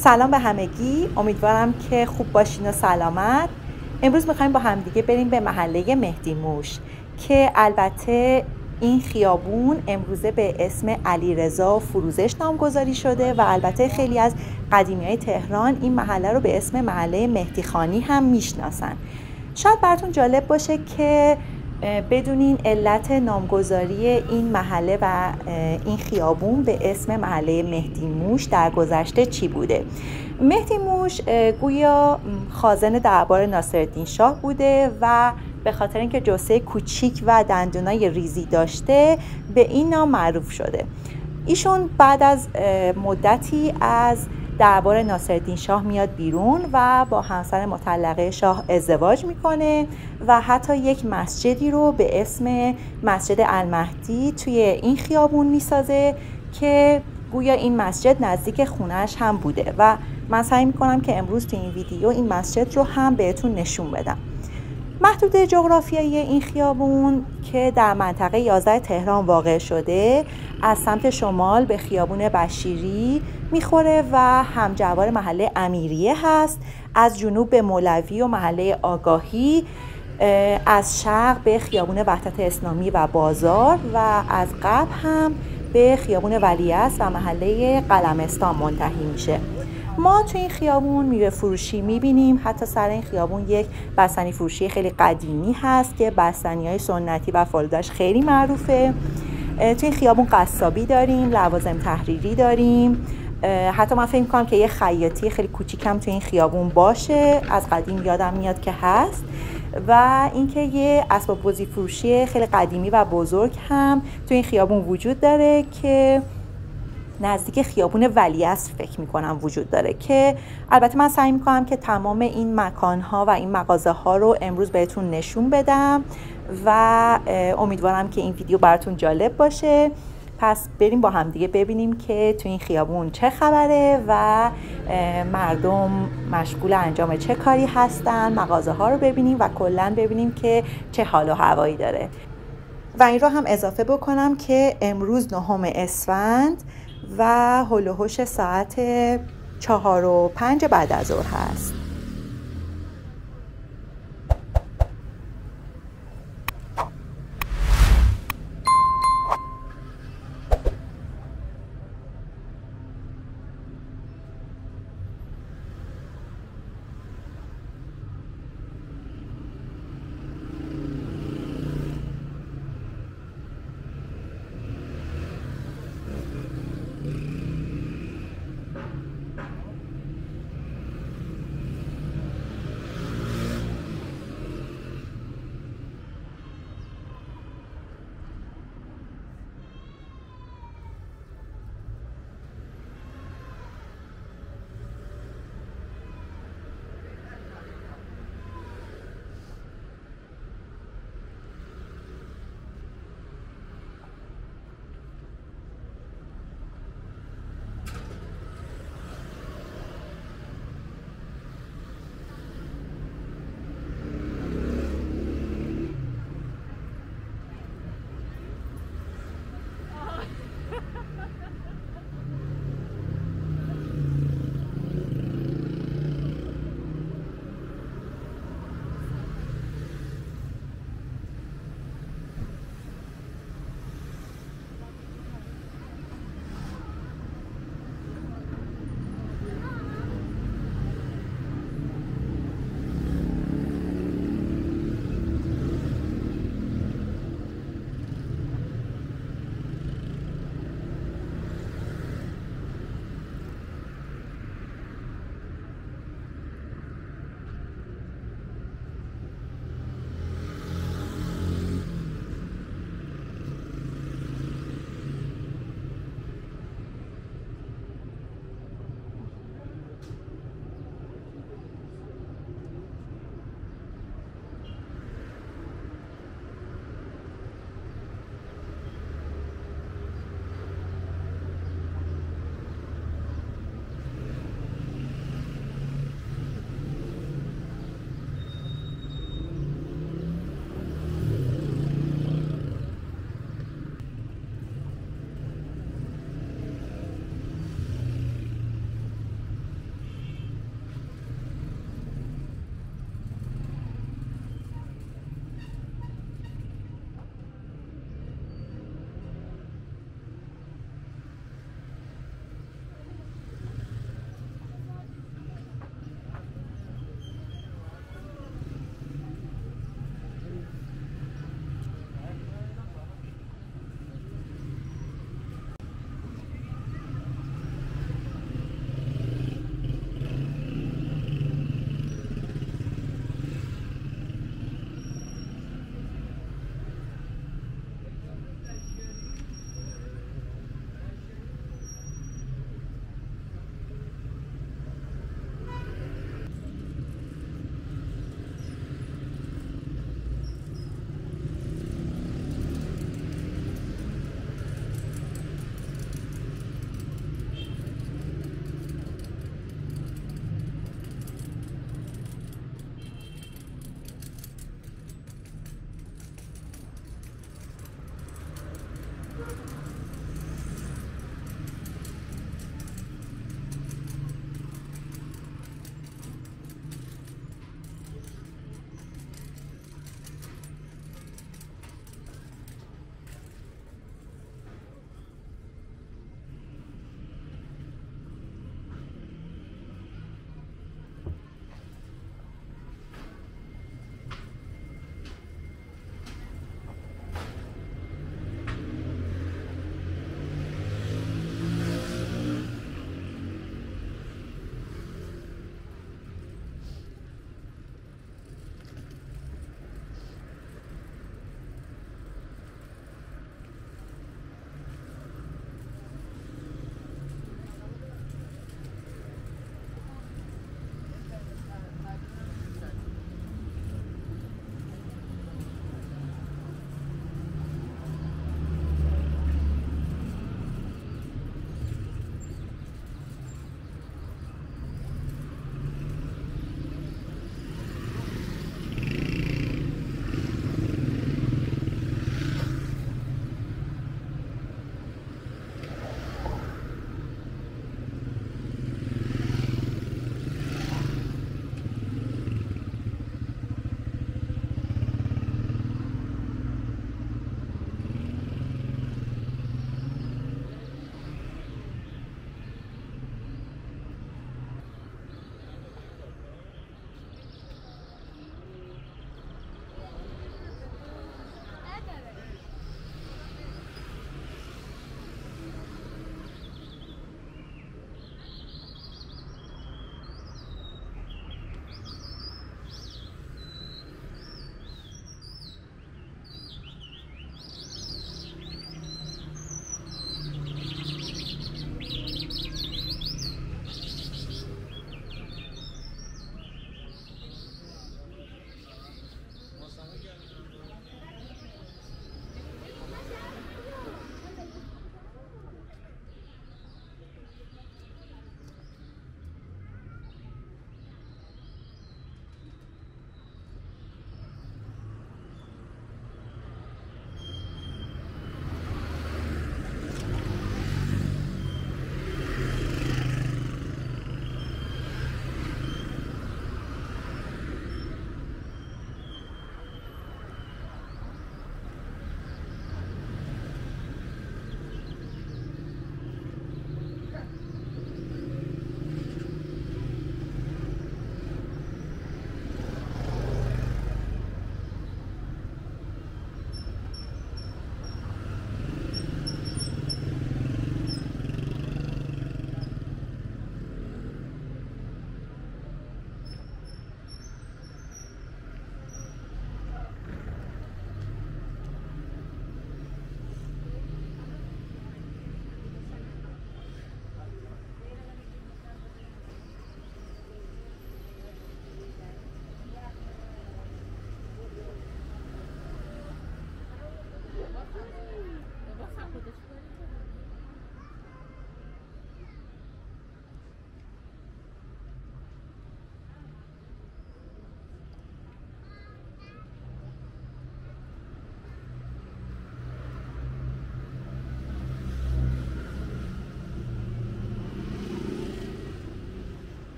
سلام به همگی، امیدوارم که خوب باشین و سلامت. امروز میخوایم با همدیگه بریم به محله مهدی موش که البته این خیابون امروزه به اسم علیرضا فروزش نامگذاری شده و البته خیلی از قدیمیای تهران این محله رو به اسم محله مهدیخانی هم میشناسن. شاید براتون جالب باشه که بدونین علت نامگذاری این محله و این خیابون به اسم محله مهدی موش در گذشته چی بوده. مهدی موش گویا خازن دربار ناصرالدین شاه بوده و به خاطر اینکه جثه کوچیک و دندانای ریزی داشته به این نام معروف شده. ایشون بعد از مدتی از دربار ناصرالدین شاه میاد بیرون و با همسر مطلقه شاه ازدواج میکنه و حتی یک مسجدی رو به اسم مسجد المهدی توی این خیابون میسازه که گویا این مسجد نزدیک خونهش هم بوده و من سعی میکنم که امروز توی این ویدیو این مسجد رو هم بهتون نشون بدم. محدود جغرافیایی این خیابون که در منطقه 11 تهران واقع شده از سمت شمال به خیابون بشیری میخوره و همجوار محله امیریه هست، از جنوب به مولوی و محله آگاهی، از شرق به خیابون وحدت اسلامی و بازار و از غرب هم به خیابون ولیعصر و محله قلمستان منتهی میشه. ما تو این خیابون میوه فروشی میبینیم، حتی سر این خیابون یک بستنی فروشی خیلی قدیمی هست که بستنی‌های سنتی و فالوداش خیلی معروفه. تو این خیابون قصابی داریم، لوازم تحریری داریم، حتی من فکر می‌کنم که یه خیاطی خیلی کوچیکم تو این خیابون باشه، از قدیم یادم میاد که هست. و اینکه یه اسباب بازی فروشی خیلی قدیمی و بزرگ هم تو این خیابون وجود داره که نزدیک خیابون ولیعصر فکر میکنم وجود داره که البته من سعی میکنم که تمام این مکانها و این مغازه ها رو امروز بهتون نشون بدم و امیدوارم که این ویدیو براتون جالب باشه. پس بریم با همدیگه ببینیم که تو این خیابون چه خبره و مردم مشغول انجام چه کاری هستن، مغازه ها رو ببینیم و کلاً ببینیم که چه حال و هوایی داره. و این رو هم اضافه بکنم که امروز 9 اسفند و هول و هوش ساعت 4:05 بعد از ظهر هست.